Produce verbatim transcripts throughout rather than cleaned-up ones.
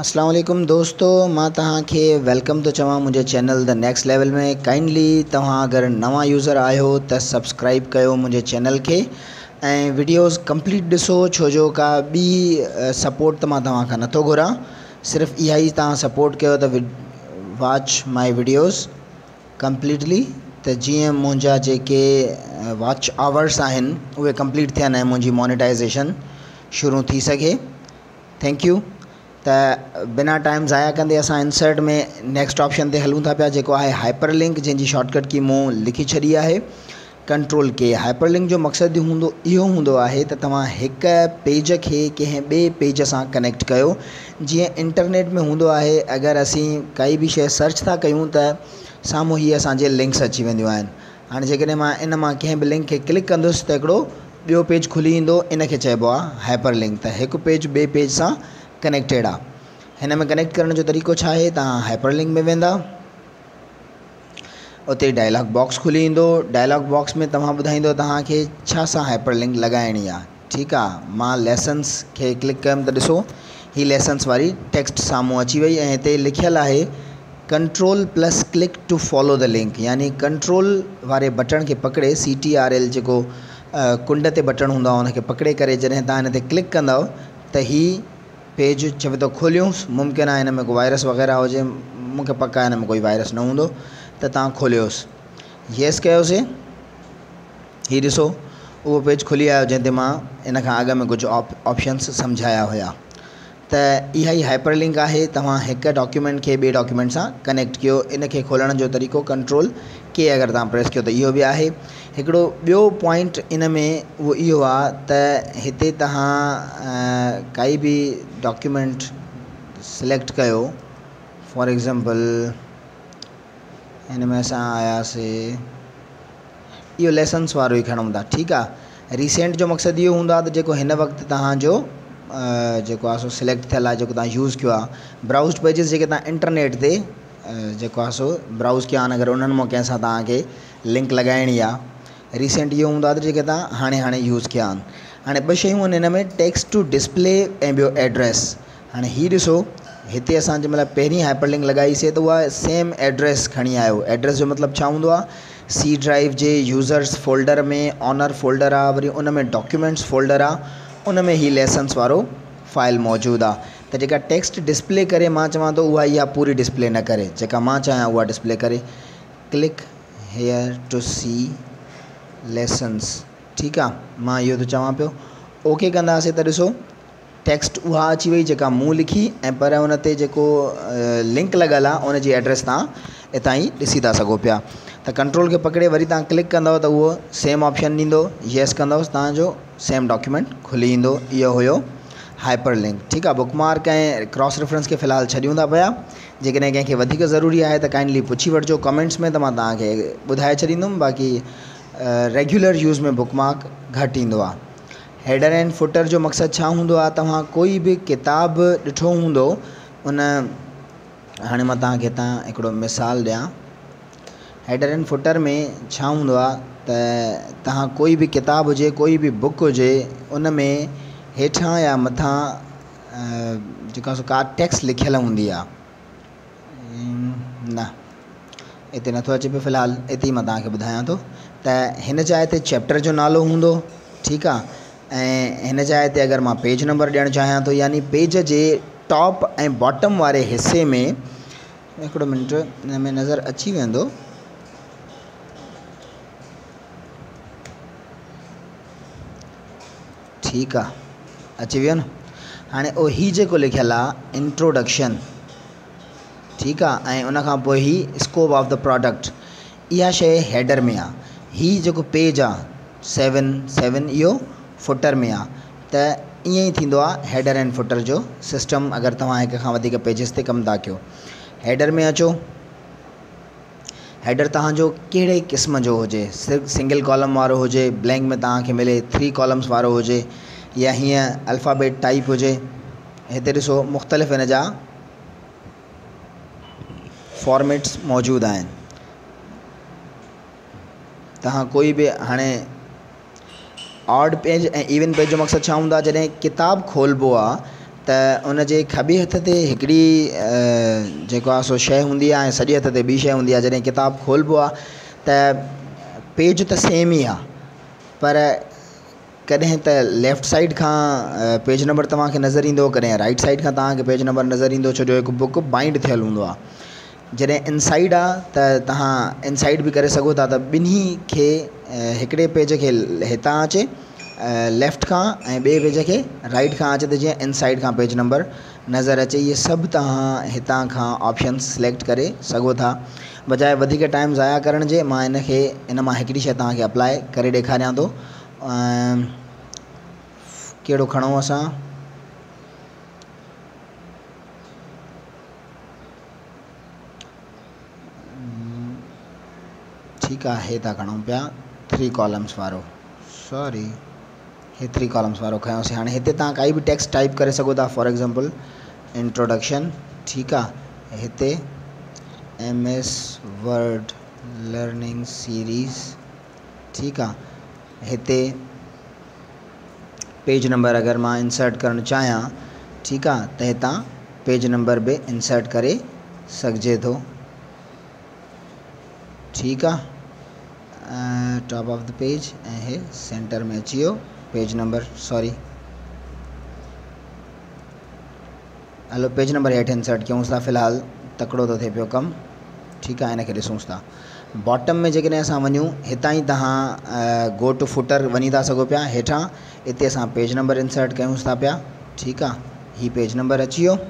अस्सलाम वालेकुम दोस्तों, मां तव्हांखे वेलकम तो चवां मुझे चैनल द नेक्स्ट लेवल में। काइंडली तव्हां अगर नवा यूज़र आयो त सब्सक्राइब कयो मुझे चैनल के ऐं वीडियोस कंप्लीट ॾिसो, छो जो का ॿी सपोर्ट त मां तव्हां खां नथो घुरां। सिर्फ़ इहा ही तव्हां सपोर्ट कयो त वॉच माई वीडियोस कंप्लीटली, त जीअं मुंहिंजा जेके वॉच आवर्स आहिनि उहे कंप्लीट थियनि ऐं मुंहिंजी मोनेटाइज़ेशन शुरू थी सघे। Thank you. त बिना टाइम ज़ाया कंदे असां इंसर्ट में नेक्स्ट ऑप्शन ते हलूं था पिया, जेको आहे हाइपरलिंक, जंहिंजी शॉर्टकट की मूं लिखी छॾी आहे कंट्रोल के। हाइपरलिंक जो मक़सदु हूंदो इहो हूंदो आहे त तव्हां हिक पेज खे कंहिं ॿिए पेज सां कनेक्ट कयो। जीअं इंटरनेट में हूंदो आहे, अगरि असीं काई बि शइ सर्च था कयूं त साम्हूं ही असांजे लिंक्स अची वेंदियूं आहिनि। हाणे जेकॾहिं मां इन मां कंहिं बि लिंक खे क्लिक कंदुसि त हिकिड़ो ॿियो पेज खुली ईंदो, इन खे चइबो आहे हाइपरलिंक। त हिकु पेज ॿिए पेज सां कनेक्टेड आहे। हिन में कनेक्ट करण जो तरीक़ो छा आहे, तव्हां हाइपरलिंक में वेंदा, उते डायलॉग बॉक्स खुली ईंदो। डायलॉग बॉक्स में तव्हां ॿुधाईंदो तव्हांखे छा सां हाइपरलिंक लॻाइणी आहे। ठीकु आहे, मां लेसन्स खे क्लिक कयुमि त ॾिसो ही लेसन्स वारी टेक्स्ट साम्हूं अची वई ऐं हिते लिखियलु आहे control plus click to follow the link. यानी कंट्रोल वारे बटन खे पकड़े, सी टी आर एल जेको कुंड ते बटन हूंदो आहे उनखे पकड़े करे जॾहिं तव्हां हिन ते क्लिक कंदव त ही पेज चवे थो खोलियोसि। मुमकिन आहे हिन में को वायरस वग़ैरह हुजे, मूंखे पक आहे हिन में कोई वायरस न हूंदो, त तव्हां खोलियोसि। येस कयोसीं, हीउ ॾिसो उहो पेज खुली आयो जंहिं ते मां इन खां अॻु में कुझु ऑप ऑप्शन्स सम्झाया हुया। त इहा ई हाइपरलिंक आहे। तव्हां हिक डॉक्यूमेंट खे ॿिए डॉक्यूमेंट सां कनेक्ट कयो। इन खे खोलण जो तरीक़ो कंट्रोल के अगरि तव्हां प्रेस कयो त इहो बि आहे। हिकिड़ो ॿियो पॉइंट इन में उहो इहो आहे त हिते तव्हां काई बि डॉक्यूमेंट सिलेक्ट कयो। फॉर एग्ज़ाम्पल हिन में असां आयासीं, इहो लेसन्स वारो ई खणूं था। ठीकु आहे, रीसेंट जो मक़सदु इहो हूंदो आहे त जेको हिन वक़्तु तव्हांजो जेको आहे सो सिलेक्ट थियल आहे, जेको तव्हां यूज़ कयो आहे। ब्राउज़ पेजिस जेके तव्हां इंटरनेट ते जेको आहे सो ब्राउज़ कया आहिनि, अगरि उन्हनि मां कंहिंसां तव्हांखे लिंक लॻाइणी आहे। रीसेंट इहो हूंदो आहे त जेके तव्हां हाणे हाणे यूज़ कया आहिनि। हाणे ॿ शयूं आहिनि हिन में, टेक्स्ट टू डिस्प्ले ऐं ॿियो एड्रेस। हाणे हीउ ॾिसो, हिते असां जंहिं महिल पहिरीं हाइपरलिंक लॻाईसीं त उहा सेम एड्रेस खणी आयो। एड्रेस जो मतिलबु छा हूंदो आहे, सी ड्राइव जे यूज़र्स फोल्डर में ऑनर फोल्डर आहे, वरी उन में डॉक्यूमेंट्स फोल्डर आहे, उन में ही लेसन्स वारो फाइल मौजूदु आहे। त जेका टेक्स्ट डिस्प्ले करे मां चवां थो उहा इहा पूरी डिस्प्ले न करे, जेका मां चाहियां उहा डिस्प्ले करे। Click here to see lessons. ठीकु आहे, मां इहो थो चवां पियो। ओके कंदासीं त ॾिसो टेक्स्ट उहा अची वई जेका मूं लिखी, ऐं पर उन ते जेको लिंक लॻल आहे उन जी एड्रेस तव्हां हितां ई ॾिसी था सघो पिया। त कंट्रोल खे पकड़े वरी तव्हां क्लिक कंदव त उहो सेम ऑप्शन ॾींदो। येस कंदव, तव्हांजो सेम डॉक्यूमेंट खुली ईंदो। इहो हुयो हाइपरलिंक। ठीकु आहे, बुकमार्क ऐं क्रॉस रेफरेंस खे फ़िलहालु छॾियूं था पिया। जेकॾहिं कंहिंखे वधीक ज़रूरी आहे त काइंडली पुछी वठिजो कमेंट्स में, त मां तव्हांखे ॿुधाए छॾींदुमि। बाक़ी रेगुलर यूज़ में बुकमार्क घटि ईंदो आहे। हेडर एंड फुटर जो मक़सदु छा हूंदो आहे, तव्हां कोई बि किताब ॾिठो हूंदो उन, हाणे मां तव्हांखे हितां हिकिड़ो मिसाल ॾियां। हेडर एंड फुटर में छा हूंदो आहे त तव्हां कोई बि किताब हुजे, कोई बि बुक हुजे, उन में हेठां या मथां जेका सो का टेक्स्ट लिखियलु हूंदी आहे। न हिते नथो अचे पियो फ़िलहालु, हिते ई मां तव्हांखे ॿुधायां थो त हिन जाइ ते चैप्टर जो नालो हूंदो। ठीकु आहे, ऐं हिन जाइ ते अगरि मां पेज नंबर ॾियणु चाहियां थो, यानी पेज जे टॉप ऐं बॉटम वारे हिसे में, हिकिड़ो मिंट हिन में नज़र अची वेंदो। ठीकु आहे, अची वियो न। हाणे ओ ही जेको लिखियलु आहे इंट्रोडक्शन, ठीकु आहे, ऐं उन खां पोइ ही स्कोप ऑफ द प्रोडक्ट, इहा शइ हेडर में आहे। हीउ जेको पेज आहे सेवन सेवन इहो फुटर में आहे। त ईअं ई थींदो आहे हेडर एंड फुटर जो सिस्टम, अगरि तव्हां हिक खां वधीक पेजिस ते कमु था कयो। हेडर में अचो, हेडर तव्हांजो कहिड़े क़िस्म जो हुजे, सिर्फ़ु सिंगल कॉलम वारो हुजे, ब्लैंक में तव्हांखे मिले थ्री कॉलम्स वारो हुजे, या हीअं अल्फ़ाबेट टाइप हुजे। हिते ॾिसो मुख़्तलिफ़ हिन जा फॉर्मेट्स मौजूदु आहिनि। तव्हां कोई बि हाणे ऑड पेज ऐं इवन पेज जो मक़सदु छा हूंदो आहे, जॾहिं किताबु खोलिबो आहे त उन जे खॿे हथ ते हिकिड़ी जेको आहे सो शइ हूंदी आहे ऐं सॼे हथ ते ॿी शइ हूंदी आहे। जॾहिं किताबु खोलिबो आहे त पेज त सेम ई आहे, पर कॾहिं त लेफ़्ट साइड खां पेज नंबर तव्हांखे नज़र ईंदो, कॾहिं राइट साइड खां तव्हांखे पेज नंबर नज़र ईंदो, छो जो हिकु बुक बाइंड थियलु हूंदो आहे। जॾहिं इनसाइड आहे त तव्हां इनसाइड बि करे सघो था, त ॿिन्ही खे हिकिड़े पेज खे हितां अचे लेफ़्ट खां ऐं ॿिए पेज खे राइट खां अचे, त जीअं इनसाइड खां पेज नंबर नज़र अचे। इहे सभु तव्हां हितां खां ऑप्शन सिलेक्ट करे सघो था। बजाए वधीक टाइम ज़ाया करण जे, मां इन खे इन मां हिकिड़ी शइ तव्हांखे अप्लाई करे ॾेखारियां थो। कहिड़ो खणूं असां? ठीकु आहे, हे था खणूं पिया थ्री कॉलम्स वारो, सॉरी हे थ्री कॉलम्स वारो खयोंसीं। हाणे हिते तव्हां काई बि टेक्स्ट टाइप करे सघो था, फॉर एग्ज़ाम्पल इंट्रोडक्शन, ठीकु आहे। हिते M S Word learning series, ठीकु आहे। हिते पेज नंबर अगरि मां इंसर्ट करणु चाहियां, ठीकु आहे, त हितां पेज नंबर बि इंसर्ट करे सघिजे थो, ठीकु आहे। टॉप ऑफ द पेज ऐं हे सेंटर में अची वियो page number, sorry hello page number हेठि इंसर्ट कयूंसि था। फ़िलहालु तकिड़ो थो थिए पियो कमु, ठीकु आहे, हिनखे ॾिसूंसि था। बॉटम में जेकॾहिं असां वञूं, हितां ई तव्हां गो टू फुटर वञी था सघो पिया। हेठां हिते असां पेज नंबर इंसर्ट कयूंसि था पिया, ठीकु आहे। हीउ पेज नंबर अची वियो।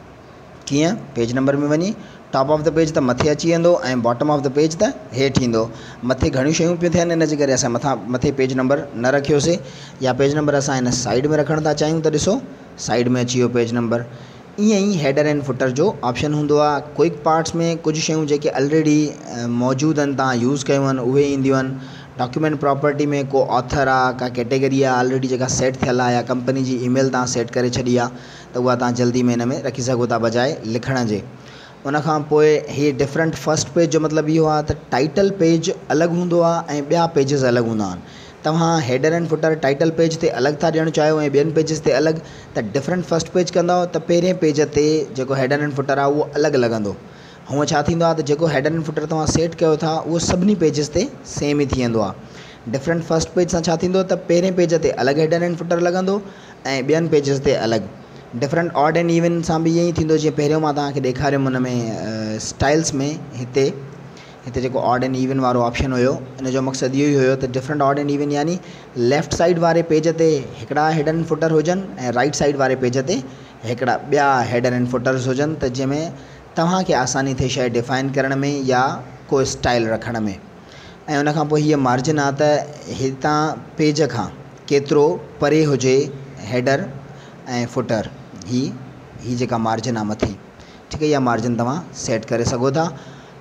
कीअं? पेज नंबर में वञी टॉप ऑफ द पेज त मथे अची वेंदो ऐं बॉटम ऑफ द पेज त हेठि ईंदो। मथे घणियूं शयूं पियूं थियनि, इन जे करे असां मथां मथे पेज नंबर न रखियोसीं, या पेज नंबर असां हिन साइड में रखणु था चाहियूं त ॾिसो साइड में अची वियो पेज नंबर। ईअं ई हेडर एंड फुटर जो ऑप्शन हूंदो आहे। क्विक पार्ट्स में कुझु शयूं जेके ऑलरेडी मौजूदु आहिनि, तव्हां यूज़ कयूं आहिनि, उहे ईंदियूं आहिनि। डॉक्यूमेंट प्रॉपर्टी में को ऑथर आहे, का कैटेगरी आहे ऑलरेडी जेका सेट थियल आहे, या कंपनी जी ईमेल तव्हां सेट करे छॾी आहे, त उहा तव्हां जल्दी में हिन में रखी सघो था बजाए लिखण जे। उनखां पोइ हीअ डिफरेंट फर्स्ट पेज जो मतिलबु इहो आहे त टाइटल पेज अलॻि हूंदो आहे ऐं ॿिया पेजिस अलॻि हूंदा आहिनि। तव्हां header and footer title page ते अलॻि था ॾियणु चाहियो ऐं ॿियनि पेजिस ते अलॻि, त डिफरेंट फर्स्ट पेज कंदव त पहिरें पेज ते जेको हेडर एंड फुटर आहे उहो अलॻि लॻंदो। हूअं छा थींदो आहे त जेको हेडर एंड फुटर तव्हां सेट कयो था उहो सभिनी पेजिस ते सेम ई थी वेंदो आहे। डिफरेंट फर्स्ट पेज सां छा थींदो त पहिरें पेज ते अलॻि हेडर एंड फुटर लॻंदो ऐं ॿियनि पेजिस ते अलॻि। डिफरेंट ऑड एंड इवन सां बि ईअं ई थींदो। जीअं पहिरियों मां तव्हांखे ॾेखारियुमि हुन में स्टाइल्स में, हिते हिते जेको ऑड एंड इवन वारो ऑप्शन हुयो, इन जो मक़सदु इहो ई हुयो त डिफरेंट ऑड एंड इवन यानी लेफ़्ट साइड वारे पेज ते हिकिड़ा हेडर एंड फुटर हुजनि ऐं राइट साइड वारे पेज ते हिकिड़ा ॿिया हेडर एंड फुटर्स हुजनि, त जंहिंमें तव्हांखे आसानी थिए शइ डिफ़ाइन करण में या को स्टाइल रखण में। ऐं उनखां पोइ हीअ मार्जिन आहे त हितां पेज खां केतिरो परे हुजे हेडर ऐं फुटर, ही ही जेका मार्जिन आहे मथी, ठीकु आहे, इहा मार्जिन तव्हां सेट करे सघो था।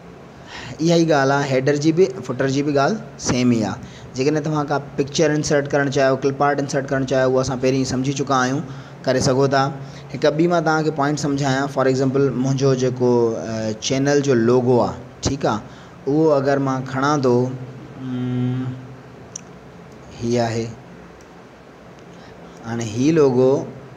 इहा ई ॻाल्हि आहे, हेडर जी बि फुटर जी बि ॻाल्हि सेम ई आहे। जेकॾहिं तव्हां का पिक्चर इंसर्ट करणु चाहियो, क्लिप आर्ट इंसर्ट करणु चाहियो, उहो असां पहिरीं सम्झी चुका आहियूं, करे सघो था। हिकु ॿी मां तव्हांखे पॉइंट सम्झायां। फॉर एग्ज़ाम्पल मुंहिंजो जेको चैनल जो लोगो आहे, ठीकु आहे, उहो अगरि मां खणा थो, हीअ आहे, हाणे हीअ लोगो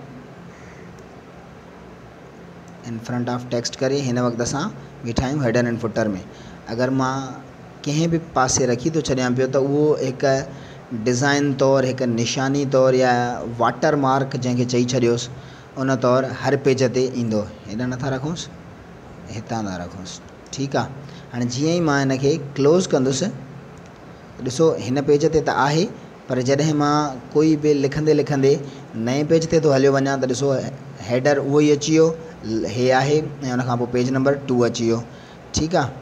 इन फ्रंट ऑफ टेक्स्ट करे हिन वक़्तु असां बीठा आहियूं हेडर एंड फुटर में। अगरि मां कंहिं बि पासे रखी थो छॾियां पियो त उहो हिकु डिज़ाइन तौरु, हिकु निशानी तौरु या वाटर मार्क जंहिंखे चई छॾियोसि, उन तौरु हर पेज ते ईंदो। हेॾा नथा रखूंसि, हितां था रखूंसि, ठीकु आहे। हाणे जीअं ई मां हिन खे क्लोज़ कंदुसि, ॾिसो हिन पेज ते त आहे, पर जॾहिं मां कोई बि लिखंदे लिखंदे नए पेज ते थो हलियो वञा त ॾिसो हेडर उहो ई अची वियो, हे आहे, ऐं उनखां पोइ पेज नंबर टू अची वियो, ठीकु आहे।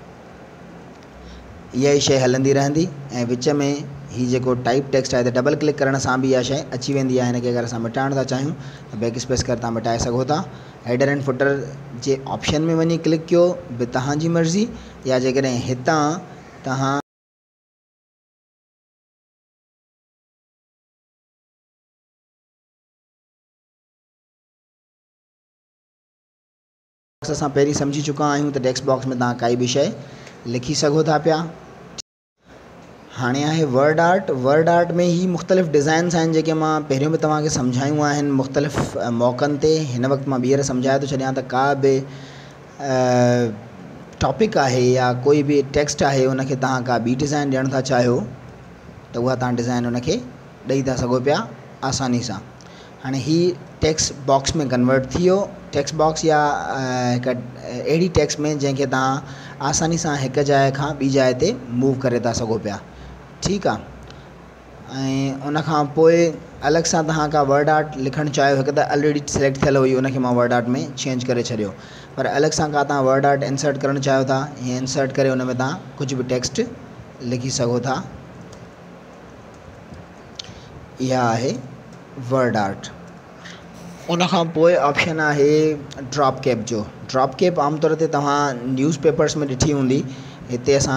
इहा ई शइ हलंदी रहंदी ऐं विच में हीउ जेको टाइप टेक्स्ट आहे त डबल क्लिक करण सां बि इहा शइ अची वेंदी आहे। हिनखे अगरि असां मिटाइण था चाहियूं त बैक स्पेस करे तव्हां मिटाए सघो था। हेडर एंड फुटर जे ऑप्शन में वञी क्लिक कयो बि तव्हांजी मर्ज़ी, या जेकॾहिं हितां तव्हां असां पहिरीं सम्झी चुका आहियूं त टेक्स्ट बॉक्स में तव्हां काई बि शइ लिखी सघो था पिया। हाणे आहे वर्ड आर्ट। वर्ड आर्ट में ही मुख़्तलिफ़ डिज़ाइन्स आहिनि जेके मां पहिरियों बि तव्हांखे सम्झायूं आहिनि मुख़्तलिफ़ मौक़नि ते। हिन वक़्तु मां ॿीहर सम्झाए थो छॾियां त का बि टॉपिक आहे या कोई बि टेक्स्ट आहे उनखे तव्हां का ॿी डिज़ाइन ॾियणु था चाहियो त उहा तव्हां डिज़ाइन उनखे ॾेई था सघो पिया आसानी सां। हाणे ही टेक्स्ट बॉक्स में कन्वर्ट थी वियो। टेक्स्ट बॉक्स या हिकु अहिड़ी टेक्स्ट में जंहिंखे तव्हां आसानी सां हिकु जाइ खां ॿी जाइ ते मूव करे था सघो पिया। ठीकु आहे। ऐं उन खां पोइ अलॻि सां तव्हां का वर्ड आर्ट लिखणु चाहियो, हिकु त ऑलरेडी सिलेक्ट थियल हुई उनखे मां वर्ड आर्ट में चेंज करे छॾियो, पर अलॻि सां का तव्हां वर्ड आर्ट इंसर्ट करणु चाहियो था, हीअं इंसर्ट करे उन में तव्हां कुझु बि टेक्स्ट लिखी सघो था। इहा आहे वर्ड आर्ट। उन खां पोइ ऑप्शन आहे ड्रॉप कैप जो। ड्रॉप कैप आमतौर ते तव्हां न्यूज़ पेपर्स में ॾिठी हूंदी। हिते असां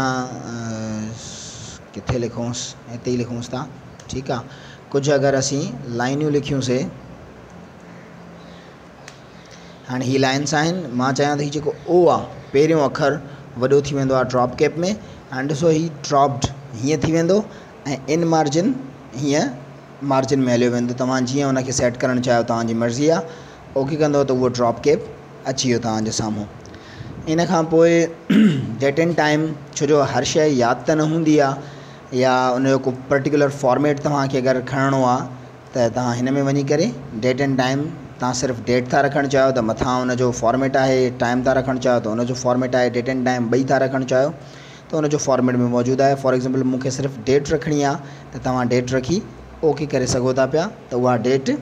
किथे लिखूंसि, हिते ई लिखूंसि था। ठीकु आहे। कुझु अगरि असीं लाइनियूं लिखियूंसीं, हाणे ही लाइन्स आहिनि। मां चाहियां थो हीउ जेको ओ आहे पहिरियों अखर वॾो थी वेंदो आहे ड्रॉप कैप में। हाणे ॾिसो ही ड्रॉप्ड हीअं थी वेंदो ऐं इन मार्जिन हीअं मार्जिन में हलियो वेंदो। तव्हां जीअं उनखे सेट करणु चाहियो तव्हांजी मर्ज़ी आहे। ओके कंदो त उहो ड्रॉप कैप अची वियो तव्हांजे साम्हूं। इन खां पोइ डेट एंड टाइम, छो जो हर शइ यादि त न हूंदी आहे या उनजो को पर्टिकुलर फॉर्मेट तव्हांखे अगरि खणणो आहे त तव्हां हिन में वञी करे डेट एंड टाइम, तव्हां सिर्फ़ु डेट था रखणु चाहियो त मथां उनजो फॉर्मेट आहे, टाइम था रखणु चाहियो त उनजो फॉर्मेट आहे, डेट एंड टाइम ॿई था रखणु चाहियो त उनजो फॉर्मेट में मौजूदु आहे। फॉर एग्ज़ाम्पल मूंखे सिर्फ़ु डेट रखणी आहे त तव्हां डेट रखी ओके करे सघो था पिया त उहा डेट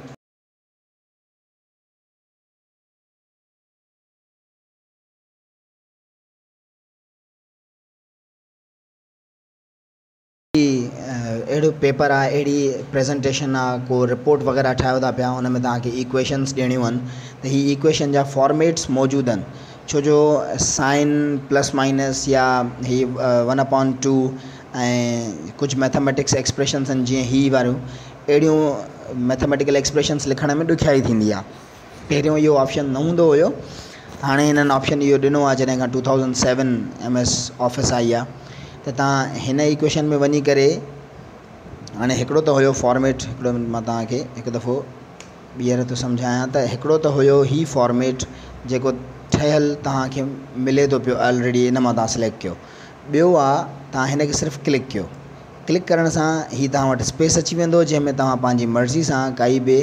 अहिड़ो पेपर आहे, अहिड़ी प्रेज़ेंटेशन आहे, को रिपोर्ट वग़ैरह ठाहियो था पिया, उन में तव्हांखे इक्वेशन्स ॾियणियूं आहिनि त ही इक्वेशन जा फॉर्मेट्स मौजूदु आहिनि। छो जो साइन प्लस माइनस या ही वन अपॉन टू ऐं कुझु मैथमेटिक्स एक्सप्रेशन्स आहिनि जीअं ही वारियूं, अहिड़ियूं मैथमेटिकल एक्सप्रेशन्स लिखण में ॾुखियाई थींदी आहे। पहिरियों इहो ऑप्शन न हूंदो हुयो, हाणे हिननि ऑप्शन इहो ॾिनो आहे जॾहिं खां two thousand seven M S Office आई आहे त तव्हां हिन इक्वेशन में वञी करे, हाणे हिकिड़ो त हुयो फॉर्मेट, हिकिड़ो मां तव्हांखे हिकु दफ़ो ॿीहर थो सम्झायां त हिकिड़ो त हुयो ही फॉर्मेट जेको ठहियलु तव्हांखे मिले थो पियो ऑलरेडी, इन मां तव्हां सिलेक्ट कयो। ॿियो आहे तव्हां हिन खे सिर्फ़ु क्लिक कयो। क्लिक करण सां ही तव्हां वटि स्पेस अची वेंदो जंहिंमें तव्हां पंहिंजी मर्ज़ी सां काई बि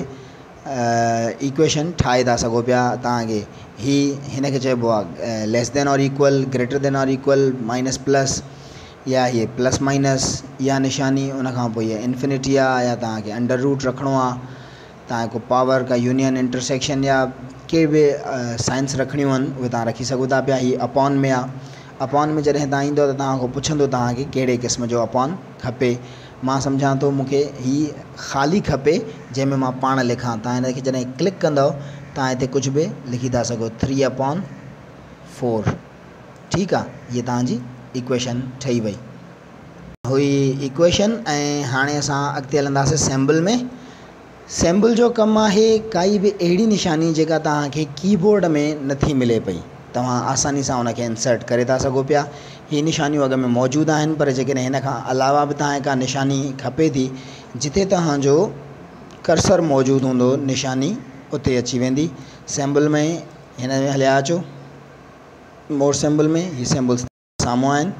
इक्वेशन ठाहे था सघो पिया। तव्हांखे ही हिन खे चइबो आहे लेस देन और इक्वल, ग्रेटर देन और इक्वल, माइनस प्लस, या ये प्लस माइनस या निशानी, उन खां पोइ इहा इंफिनिटी आहे, या तव्हांखे अंडर रूट रखिणो आहे, तव्हांखे को पावर का यूनियन इंटरसेक्शन या के बि साइंस रखणियूं आहिनि उहे तव्हां रखी सघो था पिया। ही अपॉन में आहे। अपॉन में जॾहिं तव्हां ईंदो त तव्हां खां पुछंदो तव्हांखे कहिड़े क़िस्म जो अपॉन खपे। मां सम्झां थो मूंखे ही ख़ाली खपे जंहिंमें मां पाण लिखां। तव्हां हिन खे जॾहिं क्लिक कंदव तव्हां हिते कुझु बि लिखी था सघो, थ्री अपॉन फोर। ठीकु आहे। हीअ तव्हांजी इक्वेशन ठही वई हुई इक्वेशन। ऐं हाणे असां अॻिते हलंदासीं सिंबल में। सिंबल जो कमु आहे काई बि अहिड़ी निशानी जेका तव्हांखे कीबोर्ड में नथी मिले पई, तव्हां आसानी सां उनखे इंसर्ट करे था सघो पिया। हीअ निशानियूं अॻ में मौजूदु आहिनि, पर जेकॾहिं हिन खां अलावा बि तव्हांखे का निशानी खपे थी, जिते तव्हांजो कर्सर मौजूदु हूंदो निशानी उते अची वेंदी। सिंबल में हिन में हलिया अचो, मोर सिंबल में हीअ सिंबल्स साम्हूं आहिनि।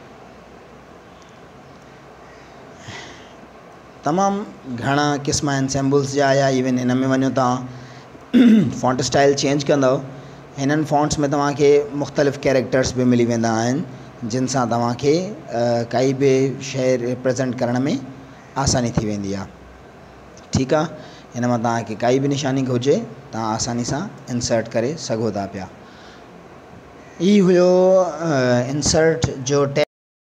तमामु घणा क़िस्म आहिनि सिंबल्स जा, या इवन हिन में वञो तव्हां फॉन्ट स्टाइल चेंज कंदव, हिननि फॉन्ट्स में तव्हांखे मुख़्तलिफ़ कैरेक्टर्स बि मिली वेंदा आहिनि जिन सां तव्हांखे काई बि शइ रिप्रेज़ेंट करण में आसानी थी वेंदी आहे। ठीकु आहे। हिन मां तव्हांखे काई बि निशानी हुजे तव्हां आसानी सां इंसर्ट करे सघो था पिया। ही हुयो इंसर्ट जो टे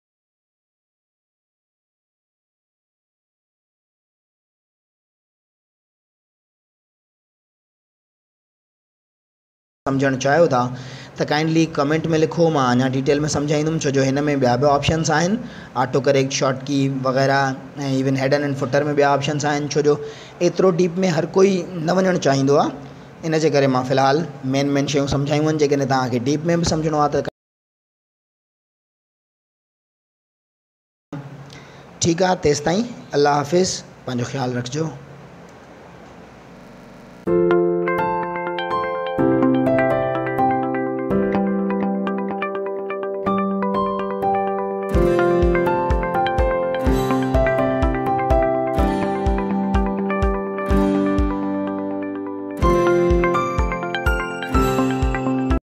सम्झणु चाहियो था त काइंडली कमेंट में लिखो, मां अञा डिटेल में सम्झाईंदुमि, छो जो हिन में ॿिया बि ऑप्शन्स आहिनि, ऑटो करेक्ट, शॉर्ट की वग़ैरह, ऐं इवन हेडर एंड फुटर में ॿिया ऑप्शन्स आहिनि। छो जो एतिरो डीप में हर कोई न वञणु चाहींदो आहे, इन जे करे मां फ़िलहालु मेन मेन शयूं सम्झायूं आहिनि। जेकॾहिं तव्हांखे डीप में बि सम्झणो आहे त ठीकु आहे, तेसिताईं अलाह हाफ़िज़, पंहिंजो ख़्यालु रखिजो।